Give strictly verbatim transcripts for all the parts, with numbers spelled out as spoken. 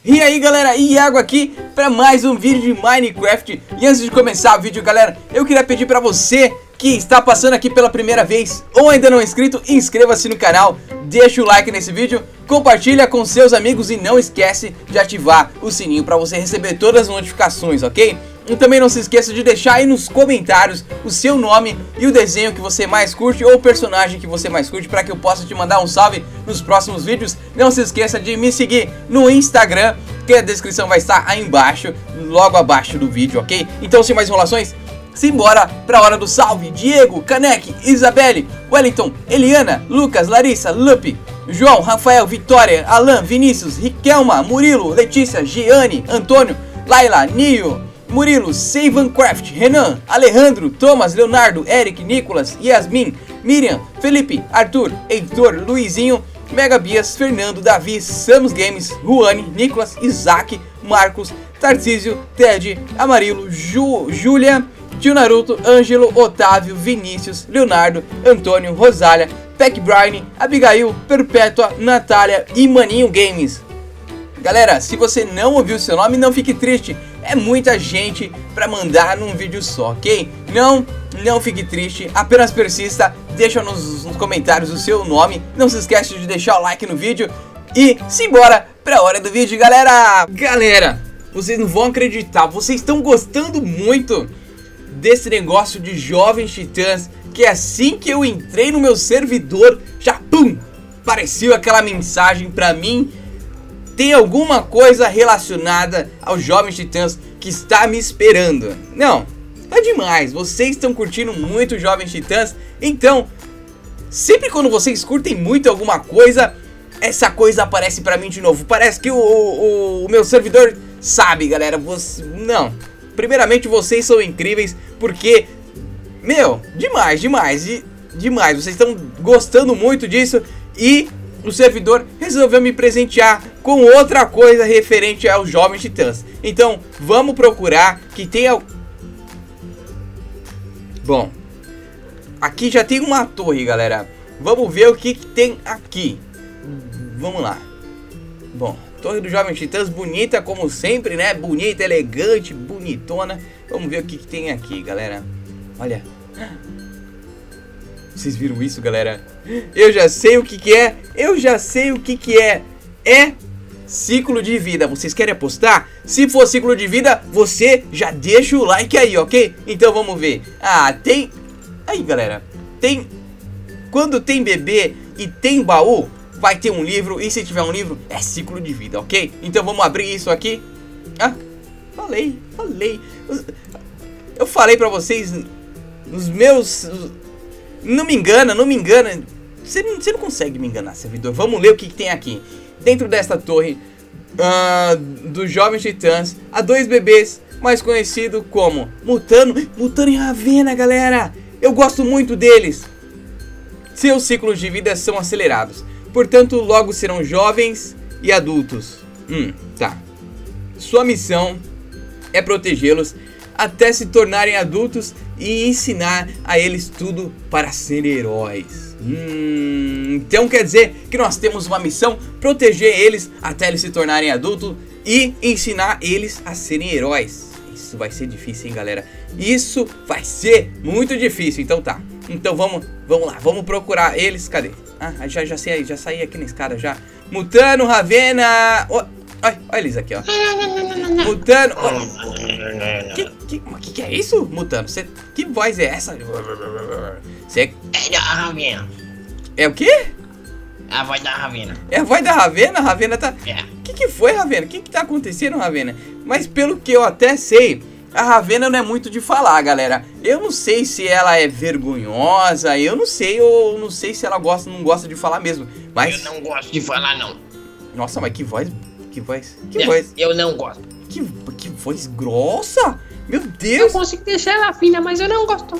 E aí galera, Iago aqui para mais um vídeo de Minecraft. E antes de começar o vídeo galera, eu queria pedir para você que está passando aqui pela primeira vez ou ainda não é inscrito, inscreva-se no canal, deixa o like nesse vídeo, compartilha com seus amigos e não esquece de ativar o sininho para você receber todas as notificações, ok? E também não se esqueça de deixar aí nos comentários o seu nome e o desenho que você mais curte ou o personagem que você mais curte para que eu possa te mandar um salve nos próximos vídeos. Não se esqueça de me seguir no Instagram, que a descrição vai estar aí embaixo, logo abaixo do vídeo, ok? Então sem mais enrolações, simbora pra hora do salve. Diego, Caneque, Isabelle, Wellington, Eliana, Lucas, Larissa, Lupe, João, Rafael, Vitória, Alan, Vinícius, Riquelma, Murilo, Letícia, Giane, Antônio, Laila, Nio, Murilo, Savancraft, Renan, Alejandro, Thomas, Leonardo, Eric, Nicolas, Yasmin, Miriam, Felipe, Arthur, Heitor, Luizinho, Mega Bias, Fernando, Davi, Samus Games, Ruane, Nicolas, Isaac, Marcos, Tarcísio, Ted, Amarilo, Ju, Júlia, Tio Naruto, Ângelo, Otávio, Vinícius, Leonardo, Antônio, Rosália, Peck Brian, Abigail, Perpétua, Natália e Maninho Games. Galera, se você não ouviu seu nome, não fique triste. É muita gente pra mandar num vídeo só, ok? Não, não fique triste, apenas persista. Deixa nos, nos comentários o seu nome. Não se esquece de deixar o like no vídeo. E simbora pra hora do vídeo, galera! Galera, vocês não vão acreditar, vocês estão gostando muito desse negócio de Jovens Titãs, que assim que eu entrei no meu servidor, já pum, apareceu aquela mensagem pra mim. Tem alguma coisa relacionada aos Jovens Titãs que está me esperando. Não, tá demais, vocês estão curtindo muito Jovens Titãs. Então, sempre quando vocês curtem muito alguma coisa, essa coisa aparece pra mim de novo. Parece que o, o, o meu servidor sabe, galera. Você, não, primeiramente vocês são incríveis, porque, meu, demais, demais, e, demais. Vocês estão gostando muito disso e o servidor resolveu me presentear com outra coisa referente aos Jovens Titãs. Então, vamos procurar que tenha... Bom, aqui já tem uma torre, galera. Vamos ver o que, que tem aqui. Vamos lá. Bom, torre dos Jovens Titãs, bonita como sempre, né? Bonita, elegante, bonitona. Vamos ver o que, que tem aqui, galera. Olha. Vocês viram isso, galera? Eu já sei o que que é. Eu já sei o que que é. É ciclo de vida. Vocês querem apostar? Se for ciclo de vida, você já deixa o like aí, ok? Então vamos ver. Ah, tem... Aí, galera. Tem... Quando tem bebê e tem baú, vai ter um livro. E se tiver um livro, é ciclo de vida, ok? Então vamos abrir isso aqui. Ah, falei, falei. Eu falei pra vocês nos meus... Não me engana, não me engana. Você não, você não consegue me enganar, servidor. Vamos ler o que, que tem aqui. Dentro desta torre uh, dos Jovens Titãs, há dois bebês, mais conhecido como Mutano, Mutano e Ravena, galera. Eu gosto muito deles. Seus ciclos de vida são acelerados, portanto logo serão jovens e adultos. Hum, tá. Sua missão é protegê-los até se tornarem adultos e ensinar a eles tudo para serem heróis. Hum, então quer dizer que nós temos uma missão: proteger eles até eles se tornarem adultos e ensinar eles a serem heróis. Isso vai ser difícil, hein, galera? Isso vai ser muito difícil. Então tá. Então vamos, vamos lá, vamos procurar eles. Cadê? Ah, já, já, sei, já saí aqui na escada já. Mutano, Ravena. Oh, olha, olha eles aqui, ó. Mutano. Oh. Que, que, que que é isso, Mutano? Cê, que voz é essa? Cê... É da Ravena. É o quê? A voz da Ravena. É a voz da Ravena? A Ravena tá... É. Que que foi, Ravena? O que que tá acontecendo, Ravena? Mas pelo que eu até sei, a Ravena não é muito de falar, galera. Eu não sei se ela é vergonhosa, eu não sei, ou não sei se ela gosta, não gosta de falar mesmo. Mas... Eu não gosto de falar, não. Nossa, mas que voz... Que voz... Que é, voz... Eu não gosto. Que, que voz grossa! Meu Deus! Eu consigo deixar ela fina, mas eu não gosto.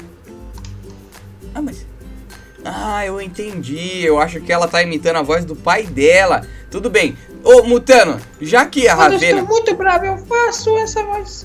Ah, mas... Ah, eu entendi. Eu acho que ela tá imitando a voz do pai dela. Tudo bem. Ô, Mutano, já que a Quando Ravena... eu estou muito bravo, eu faço essa voz.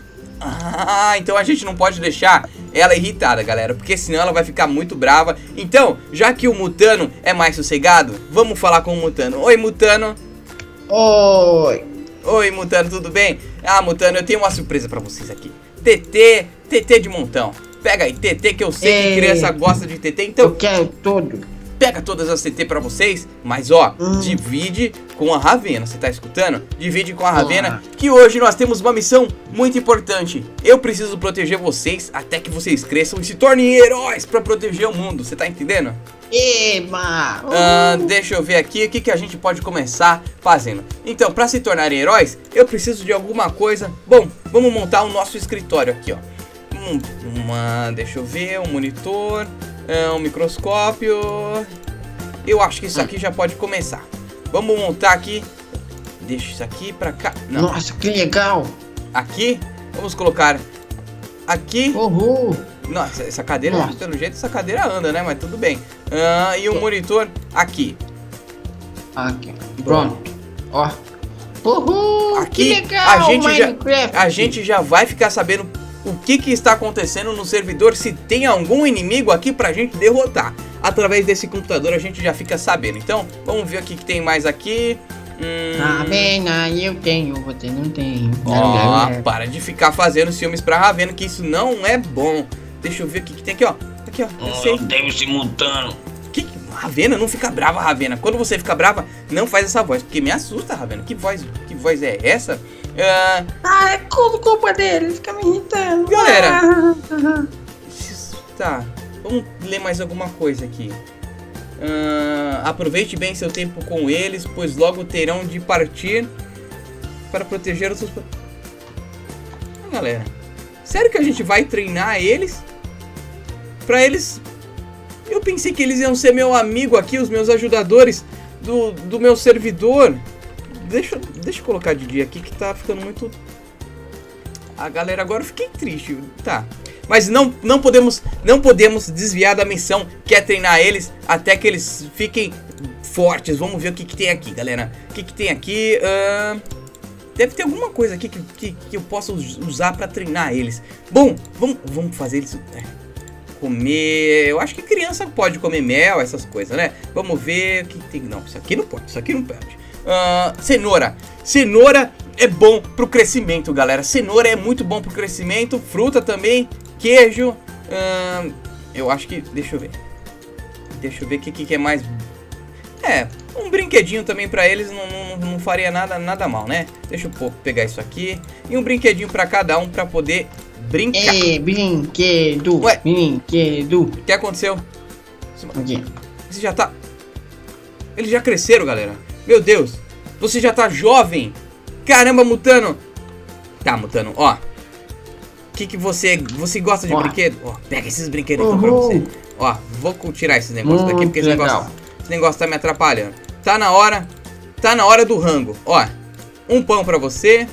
Ah, então a gente não pode deixar ela irritada, galera, porque senão ela vai ficar muito brava. Então, já que o Mutano é mais sossegado, vamos falar com o Mutano. Oi, Mutano. Oi. Oi, Mutano, tudo bem? Ah, Mutano, eu tenho uma surpresa pra vocês aqui. T T, T T de montão. Pega aí, T T, que eu sei Ei, que criança gosta de T T, então... Eu quero tudo. Pega todas as T T pra vocês, mas ó, hum. divide com a Ravena, você tá escutando? Divide com a Ravena, Ah. que hoje nós temos uma missão muito importante. Eu preciso proteger vocês até que vocês cresçam e se tornem heróis pra proteger o mundo, você tá entendendo? Eba! Ah, deixa eu ver aqui o que, que a gente pode começar fazendo. Então, pra se tornarem heróis, eu preciso de alguma coisa. Bom, vamos montar o nosso escritório aqui, ó. Um, uma, deixa eu ver, um monitor, um microscópio. Eu acho que isso aqui já pode começar. Vamos montar aqui. Deixa isso aqui pra cá. Não. Nossa, que legal! Aqui, vamos colocar aqui. Uhul! Nossa, essa cadeira, Nossa. pelo jeito, essa cadeira anda, né? Mas tudo bem. Ah, e o monitor aqui. Aqui, pronto. Ó. Uhul! Aqui que legal, a gente já Minecraft. a gente já vai ficar sabendo o que que está acontecendo no servidor, se tem algum inimigo aqui pra gente derrotar. Através desse computador a gente já fica sabendo. Então, vamos ver o que que tem mais aqui. Hum... Ravena, eu tenho, você não tem. Ó, para de ficar fazendo ciúmes pra Ravena, que isso não é bom. Deixa eu ver o que que tem aqui, ó. Aqui, ó. Eu sei. Tenho se montando. Que, Ravena, não fica brava, Ravena. Quando você fica brava, não faz essa voz, porque me assusta, Ravena. Que voz, que voz é essa? Ah, Ah, é culpa dele, ele fica me irritando. Galera. Ah. tá, vamos ler mais alguma coisa aqui. Ah, aproveite bem seu tempo com eles, pois logo terão de partir para proteger os seus... Ah, galera, sério que a gente vai treinar eles? Pra eles... Eu pensei que eles iam ser meu amigo aqui, os meus ajudadores do, do meu servidor. Deixa, deixa eu colocar de dia aqui que tá ficando muito... A galera, agora eu fiquei triste, tá. Mas não, não, podemos, não podemos desviar da missão, que é treinar eles até que eles fiquem fortes. Vamos ver o que, que tem aqui, galera. O que, que tem aqui? Uh, deve ter alguma coisa aqui que, que, que eu possa usar pra treinar eles. Bom, vamos, vamos fazer eles... É, comer... Eu acho que criança pode comer mel, essas coisas, né? Vamos ver o que tem... Não, isso aqui não pode, isso aqui não pode. Uh, cenoura. Cenoura é bom pro crescimento, galera. Cenoura é muito bom pro crescimento. Fruta também. Queijo. Uh, eu acho que... Deixa eu ver. Deixa eu ver o que, que é mais... É, um brinquedinho também pra eles não, não, não faria nada, nada mal, né? Deixa eu pegar isso aqui. E um brinquedinho pra cada um pra poder brincar. Ei, brinquedo. Ué. Brinquedo. O que aconteceu? Aqui. Você já tá... Eles já cresceram, galera. Meu Deus. Você já tá jovem. Caramba, Mutano. Tá, Mutano, ó. O que que você... Você gosta de Ó. brinquedo? Ó, pega esses brinquedos então pra Uhul. você. Ó, vou tirar esses negócios daqui, Muito porque esse legal. negócio, esse negócio tá me atrapalhando. Tá na hora. Tá na hora do rango. Ó, um pão pra você.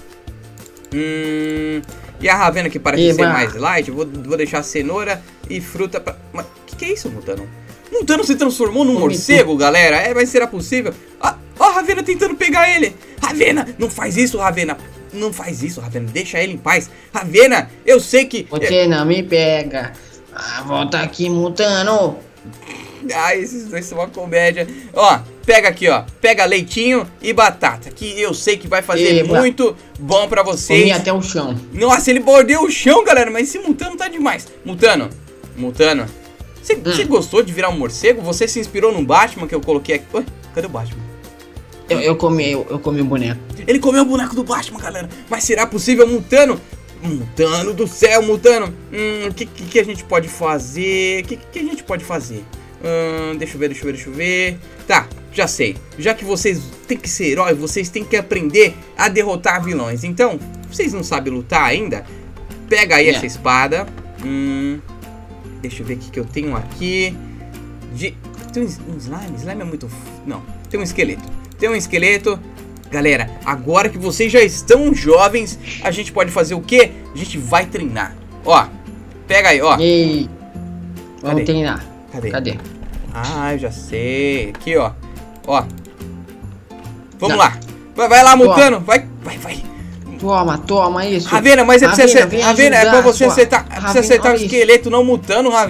Hum... E a Ravena, que parece Eba. ser mais light, eu vou, vou deixar cenoura e fruta pra... Mas o que, que é isso, Mutano? Mutano se transformou num morcego, galera? É, mas será possível? Ó, ó, a Ravena tentando pegar ele. Ravena, não faz isso, Ravena. Não faz isso, Ravena. Deixa ele em paz. Ravena, eu sei que... Você não me pega. Ah, volta aqui, Mutano. Ai, esses dois são uma comédia. Ó, pega aqui, ó. Pega leitinho e batata, que eu sei que vai fazer Eba. muito bom pra vocês. Comi até o chão. Nossa, ele mordeu o chão, galera. Mas esse Mutano tá demais. Mutano, Mutano, você Hum. gostou de virar um morcego? Você se inspirou no Batman que eu coloquei aqui? Ué, cadê o Batman? Eu, eu comi, eu, eu comi o boneco. Ele comeu o boneco do Batman, galera. Mas será possível, Mutano? Mutano do céu, Mutano. Hum, o que, que, que a gente pode fazer? O que, que a gente pode fazer? Hum, deixa eu ver, deixa eu ver, deixa eu ver. Tá, já sei. Já que vocês têm que ser heróis, vocês têm que aprender a derrotar vilões. Então, vocês não sabem lutar ainda? Pega aí Yeah. essa espada. Hum, deixa eu ver o que, que eu tenho aqui. De... Tem um slime? Slime é muito... f- Não, tem um esqueleto. Tem um esqueleto. Galera, agora que vocês já estão jovens, a gente pode fazer o quê? A gente vai treinar. Ó, pega aí, ó. Ei. Vamos Cadê? treinar. Cadê? Cadê? Ah, eu já sei. Aqui, ó. Ó. Vamos Tá. lá. Vai, vai lá, Mutano. Vai, vai, vai. Toma, toma isso. Ravena, mas é pra você Ravena, acertar. vem Ravena, é pra ajudar, você sua- acertar. É pra você Ravena, acertar o olha isso. esqueleto, não Mutano, Ravena.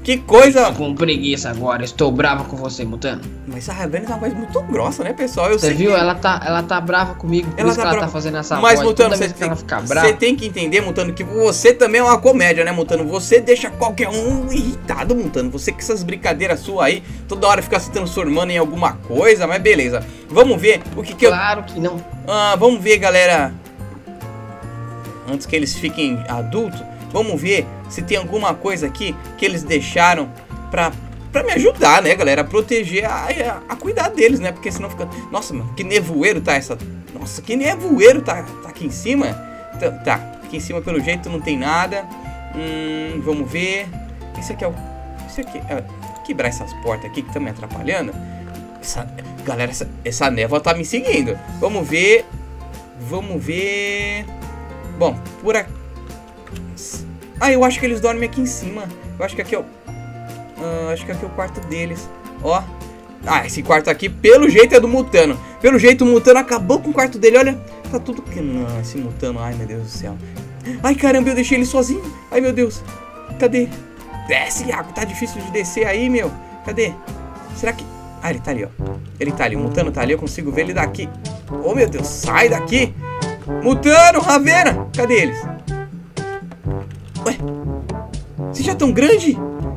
Que coisa... Tô com preguiça agora, estou brava com você, Mutano. Mas a Ravena tá uma voz muito grossa, né, pessoal? Eu Você sei viu? que... Ela tá, ela tá brava comigo, por Ela isso tá que ela brava. tá fazendo essa Mas, voz. Mutano, Toda você vez que tem, ela fica brava... você tem que entender, Mutano, que você também é uma comédia, né, Mutano? Você deixa qualquer um irritado, Mutano. Você com essas brincadeiras suas aí, toda hora fica se transformando em alguma coisa, mas beleza. Vamos ver o que que Claro eu... que não. Ah, vamos ver, galera. Antes que eles fiquem adultos, vamos ver se tem alguma coisa aqui que eles deixaram pra, pra me ajudar, né, galera? A proteger, a, a, a cuidar deles, né? Porque senão fica... Nossa, mano, que nevoeiro tá essa... Nossa, que nevoeiro tá, tá aqui em cima. Tá, tá, aqui em cima pelo jeito não tem nada. Hum, vamos ver. Esse aqui é o... Esse aqui é... Quebrar essas portas aqui que estão me atrapalhando. Essa... Galera, essa, essa névoa tá me seguindo. Vamos ver... Vamos ver... Bom, por aqui... Ah, eu acho que eles dormem aqui em cima. Eu acho que aqui é o... Uh, acho que aqui é o quarto deles. Ó. Ah, esse quarto aqui, pelo jeito, é do Mutano. Pelo jeito, o Mutano acabou com o quarto dele. Olha, tá tudo... Não, esse Mutano... Ai, meu Deus do céu. Ai, caramba, eu deixei ele sozinho. Ai, meu Deus. Cadê? Desce, Iago. Tá difícil de descer aí, meu. Cadê? Será que... Ah, ele tá ali, ó. Ele tá ali. O Mutano tá ali. Eu consigo ver ele daqui. Oh, meu Deus. Sai daqui. Mutano, Ravena. Cadê eles? Ué? Vocês já tão grande?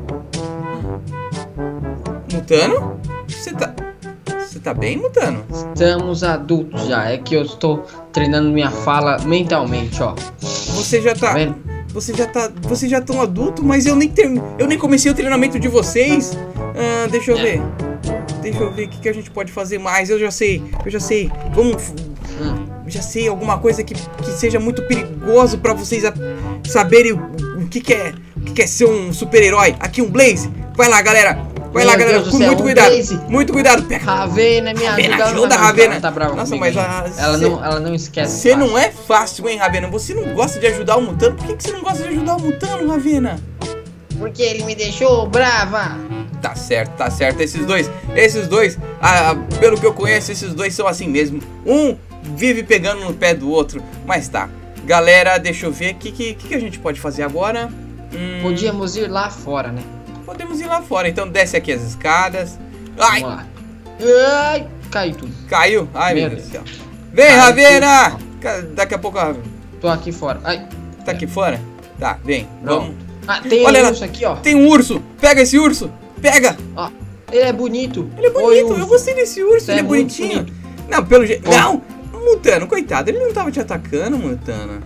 Mutano? Você tá... Você tá bem, Mutano? Estamos adultos já. É que eu estou treinando minha fala mentalmente, ó. Você já tá... Tá vendo? Você já tá... Vocês já tão adulto, mas eu nem term... Eu nem comecei o treinamento de vocês. Ah, deixa eu É. ver. Deixa eu ver o que, que a gente pode fazer mais. Eu já sei. Eu já sei. Vamos... Hum. Já sei, alguma coisa que, que seja muito perigoso pra vocês a, saberem o, o, que, que, é, o que, que é ser um super-herói. Aqui um Blaze. Vai lá, galera. Vai Meu lá, galera. Deus do Com céu, muito um cuidado. Blaze. Muito cuidado. Pega. Ravena, me ajuda. Ravena, ela não ajuda, vai Ravena. Ela tá brava Nossa, comigo mas ainda. a- ela, cê- não, ela não esquece. Você não fácil. é fácil, hein, Ravena? Você não gosta de ajudar o Mutano? Por que, que você não gosta de ajudar o Mutano, Ravena? Porque ele me deixou brava. Tá certo, tá certo. Esses dois, esses dois, ah, pelo que eu conheço, esses dois são assim mesmo. Um vive pegando no pé do outro. Mas tá. Galera, deixa eu ver o que, que, que a gente pode fazer agora. Hum, Podíamos ir lá fora, né? Podemos ir lá fora. Então desce aqui as escadas. Ai, Vamos lá. Ai, caiu tudo. caiu. Ai, meu Meu Deus do céu. Vem, Caiu Ravena! Ca- Daqui a pouco a Ravena Tô aqui fora. Ai, tá aqui fora? Tá, vem. pronto. Vamos. Ah, tem Olha um lá. urso aqui, ó. Tem um urso. Pega esse urso. Pega. Ó, ele é bonito. Ele é Oi, bonito. urso. Eu gostei desse urso. Você Ele é é muito bonitinho. bonito. Não, pelo jeito... Ó. Não! Mutano, coitado. Ele não tava te atacando, Mutano.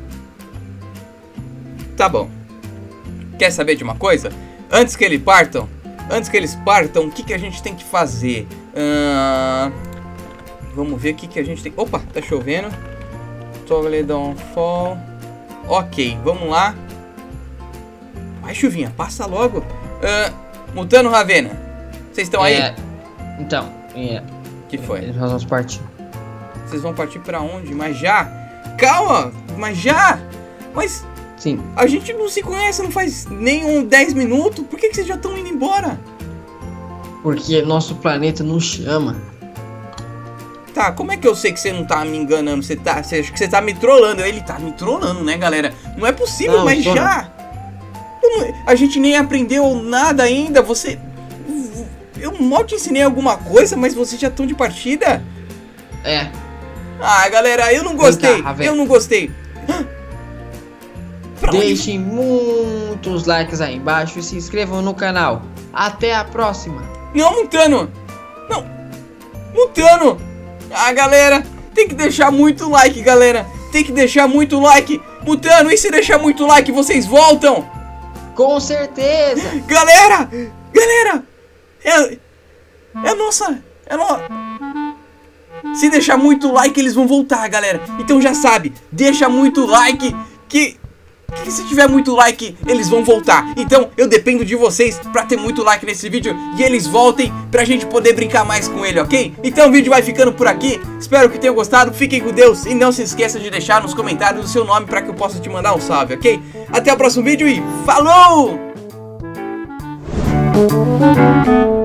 Tá bom. Quer saber de uma coisa? Antes que eles partam... Antes que eles partam, o que, que a gente tem que fazer? Ahn, Vamos ver o que, que a gente tem... Opa, tá chovendo. Toggle downfall. Ok, vamos lá. Vai, chuvinha, passa logo. Ahn, Mutano, Ravena, vocês estão aí? É, então, é. Que foi? Nós vamos partir. Vocês vão partir pra onde? Mas já? Calma! Mas já? Mas Sim. a gente não se conhece, não faz nem um dez minutos. Por que, que vocês já estão indo embora? Porque nosso planeta nos chama. Tá, como é que eu sei que você não tá me enganando? Você tá, você acha que você tá me trollando? Ele tá me trollando, né, galera? Não é possível, Não, mas tô já. Eu não- a gente nem aprendeu nada ainda. Você... Eu mal te ensinei alguma coisa, mas vocês já estão de partida? É. Ah, galera, eu não gostei. cá, Ravena. eu não gostei. Pra onde- Deixem muitos likes aí embaixo e se inscrevam no canal. Até a próxima. Não, Mutano! Não! Mutano! Ah, galera, tem que deixar muito like, galera. Tem que deixar muito like. Mutano, e se deixar muito like, vocês voltam? Com certeza. Galera! Galera! É... É nossa... É no... Se deixar muito like, eles vão voltar, galera. Então já sabe, deixa muito like que... Que se tiver muito like, eles vão voltar. Então eu dependo de vocês pra ter muito like nesse vídeo e eles voltem pra gente poder brincar mais com ele, ok? Então o vídeo vai ficando por aqui. Espero que tenham gostado, fiquem com Deus e não se esqueça de deixar nos comentários o seu nome pra que eu possa te mandar um salve, ok? Até o próximo vídeo e falou!